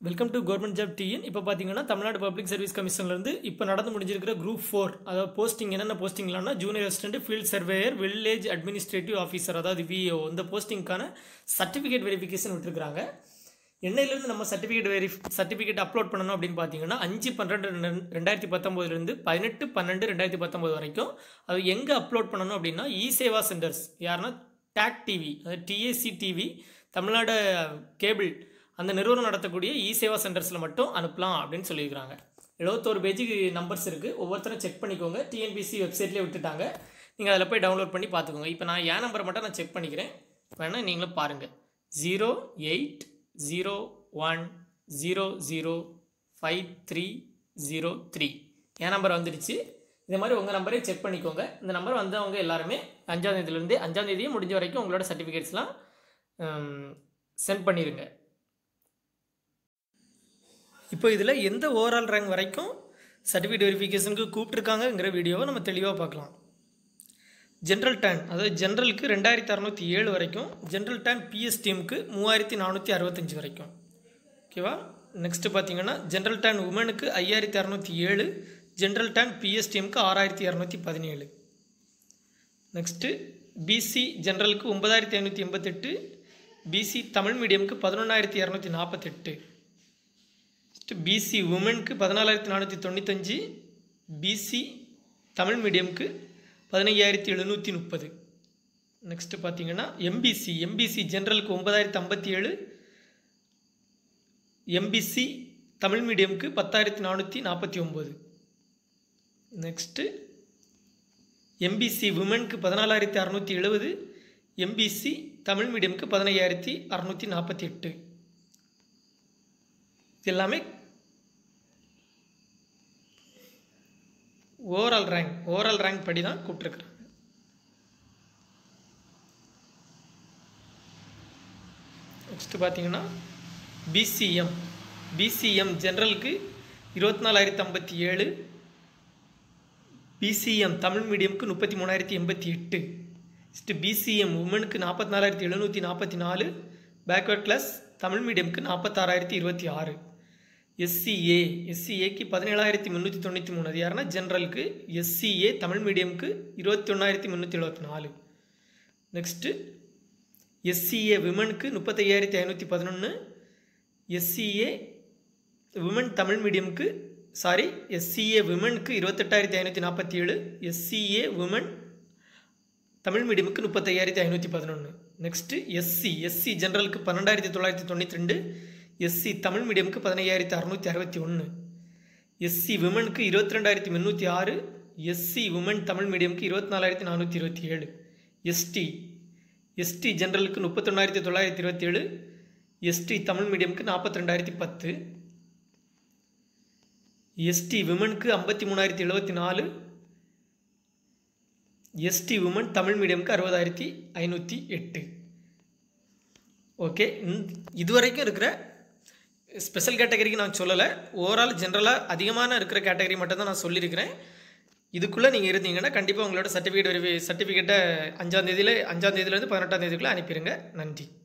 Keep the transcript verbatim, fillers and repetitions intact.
Welcome to government job TN. இப்போ பார்த்தீங்கன்னா Tamil Nadu public service கமிஷன்லேருந்து இப்போ நடந்து முடிஞ்சிருக்கிற குரூப் ஃபோர், அதாவது போஸ்டிங் என்னென்ன போஸ்டிங்லாம்னா junior assistant, field surveyor, village administrative officer, அதாவது விஏஓ, இந்த போஸ்டிங்கான சர்டிஃபிகேட் வெரிஃபிகேஷன் விட்டுருக்காங்க. என்னையிலேருந்து நம்ம சர்டிஃபிகேட் வெரி சர்டிஃபிகேட் அப்லோட் பண்ணணும் அப்படின்னு பார்த்தீங்கன்னா அஞ்சு பன்னெண்டு ரெண்டாயிரத்தி பத்தொம்போதுலேருந்து பதினெட்டு பன்னெண்டு ரெண்டாயிரத்தி பத்தொம்போது வரைக்கும். அது எங்கே அப்லோட் பண்ணணும் அப்படின்னா இ சேவா சென்டர்ஸ், யாருன்னா டேக் டிவி, அதாவது டிஏசி டிவி, தமிழ்நாடு கேபிள், அந்த நிறுவனம் நடத்தக்கூடிய இ சேவா சென்டர்ஸில் மட்டும் அனுப்பலாம் அப்படின்னு சொல்லியிருக்கிறாங்க. எழுபத்தோரு பேஜுக்கு நம்பர்ஸ் இருக்குது, ஒவ்வொருத்தரும் செக் பண்ணிக்கோங்க. டிஎன்பிஎஸ்சி வெப்சைட்லேயே விட்டுட்டாங்க, நீங்கள் அதில் போய் டவுன்லோட் பண்ணி பார்த்துக்கோங்க. இப்போ நான் என் நம்பரை மட்டும் நான் செக் பண்ணிக்கிறேன், வேணால் நீங்களும் பாருங்கள். Zero eight zero one zero zero five three zero three என் நம்பர் வந்துடுச்சு. இதே மாதிரி உங்கள் நம்பரே செக் பண்ணிக்கோங்க. இந்த நம்பர் வந்தவங்க எல்லாருமே அஞ்சாந்தேதியிலேருந்து அஞ்சாந்தேதியே முடிஞ்ச வரைக்கும் உங்களோட சர்டிஃபிகேட்ஸ்லாம் சென்ட் பண்ணிடுங்க. இப்போ இதில் எந்த ஓவரால் ரேங்க் வரைக்கும் சர்டிஃபிகேட் வெரிஃபிகேஷனுக்கு கூப்பிட்ருக்காங்கங்கிற வீடியோவை நம்ம தெளிவாக பார்க்கலாம். ஜென்ரல் டேன், அதாவது ஜென்ரலுக்கு ரெண்டாயிரத்தி அறநூற்றி ஏழு வரைக்கும், ஜென்ரல் டேன் பிஎஸ்டிஎம்க்கு மூவாயிரத்தி நானூற்றி அறுபத்தஞ்சு வரைக்கும். ஓகேவா? நெக்ஸ்ட்டு பார்த்தீங்கன்னா ஜென்ரல் டேன் உமனுக்கு ஐயாயிரத்தி அறநூற்றி ஏழு, ஜென்ரல் டேன் பிஎஸ்டிஎம்க்கு ஆறாயிரத்தி இரநூத்தி பதினேழு. நெக்ஸ்ட்டு பிசி ஜென்ரலுக்கு ஒன்பதாயிரத்தி ஐநூற்றி எண்பத்தெட்டு, பிசி தமிழ் மீடியமுக்கு பதினொன்றாயிரத்தி இரநூத்தி நாற்பத்தெட்டு. நெக்ஸ்ட்டு பிசி உமனுக்கு பதினாலாயிரத்தி நானூற்றி தொண்ணூத்தஞ்சு, பிசி தமிழ் மீடியமுக்கு பதினையாயிரத்தி எழுநூற்றி முப்பது. நெக்ஸ்ட்டு பார்த்தீங்கன்னா எம்பிசி எம்பிசி ஜென்ரலுக்கு ஒன்பதாயிரத்தி ஐம்பத்தி ஏழு, எம்பிசி தமிழ் மீடியமுக்கு பத்தாயிரத்தி நானூற்றி நாற்பத்தி ஒம்பது. நெக்ஸ்ட்டு எம்பிசி உமனுக்கு பதினாலாயிரத்தி அறநூற்றி எழுபது, எம்பிசி தமிழ் மீடியமுக்கு பதினையாயிரத்தி அறநூற்றி நாற்பத்தி எட்டு. இது எல்லாமே ஓவரால் ரேங்க் ஓவரால் ரேங்க் படி தான் கூப்பிட்ருக்குறாங்க. நெக்ஸ்ட்டு பார்த்தீங்கன்னா பிசிஎம் பிசிஎம் ஜென்ரலுக்கு இருபத்தி நாலாயிரத்தி ஐம்பத்தி ஏழு, பிசிஎம் தமிழ் மீடியமுக்கு முப்பத்தி மூணாயிரத்தி எண்பத்தி எட்டு. நெக்ஸ்ட்டு பிசிஎம் உமனுக்கு நாற்பத்தி நாலாயிரத்தி எழுநூற்றி நாற்பத்தி நாலு, பேக்வர்ட் கிளாஸ் தமிழ் மீடியமுக்கு நாற்பத்தாறாயிரத்தி இருபத்தி ஆறு. எஸ்சிஏ எஸ்சிஏக்கு பதினேழாயிரத்தி முந்நூற்றி தொண்ணூற்றி மூணு, அது யாருன்னா ஜென்ரலுக்கு. எஸ்சிஏ தமிழ் மீடியமுக்கு இருபத்தி ஒன்றாயிரத்தி முந்நூற்றி எழுபத்தி நாலு. நெக்ஸ்ட்டு எஸ்சிஏ விமனுக்கு முப்பத்தையாயிரத்தி ஐநூற்றி பதினொன்று, எஸ்சிஏ விமன் தமிழ் மீடியமுக்கு சாரி எஸ்சிஏ விமனுக்கு இருபத்தெட்டாயிரத்தி ஐநூற்றி நாற்பத்தி ஏழு, எஸ்சிஏ விமன் தமிழ் மீடியமுக்கு முப்பத்தையாயிரத்தி ஐநூற்றி பதினொன்று. நெக்ஸ்ட்டு எஸ்சி எஸ்சி ஜென்ரலுக்கு பன்னெண்டாயிரத்தி தொள்ளாயிரத்தி தொண்ணூற்றி ரெண்டு, எஸ்சி தமிழ் மீடியமுக்கு பதினையாயிரத்தி அறுநூற்றி அறுபத்தி ஒன்று, எஸ்சி விமனுக்கு இருபத்தி ரெண்டாயிரத்தி முந்நூற்றி ஆறு, எஸ்சி விமன் தமிழ் மீடியமுக்கு இருபத்தி நாலாயிரத்தி நானூற்றி இருபத்தி ஏழு. எஸ்டி எஸ்டி ஜென்ரலுக்கு முப்பத்தொன்னாயிரத்தி தொள்ளாயிரத்தி இருபத்தி ஏழு, எஸ்டி தமிழ் மீடியமுக்கு நாற்பத்தி ரெண்டாயிரத்தி பத்து, எஸ்டி விமனுக்கு ஐம்பத்தி மூணாயிரத்தி எழுபத்தி நாலு, எஸ்டி உமன் தமிழ் மீடியமுக்கு அறுபதாயிரத்தி ஐநூற்றி எட்டு. ஓகே, இதுவரைக்கும் இருக்கிற ஸ்பெஷல் கேட்டகரிக்கு நான் சொல்லலை, ஓவரால் ஜென்ரலாக அதிகமான இருக்கிற கேட்டகரி மட்டும்தான் நான் சொல்லியிருக்கிறேன். இதுக்குள்ளே நீங்கள் இருந்தீங்கன்னா கண்டிப்பாக உங்களோட சர்டிஃபிகேட் வெரிஃபை சர்டிஃபிகேட்டை அஞ்சாந்தேதியில் அஞ்சாந்தேதியிலேருந்து பதினெட்டாம் தேதிக்குள்ளே அனுப்பிடுங்க. நன்றி.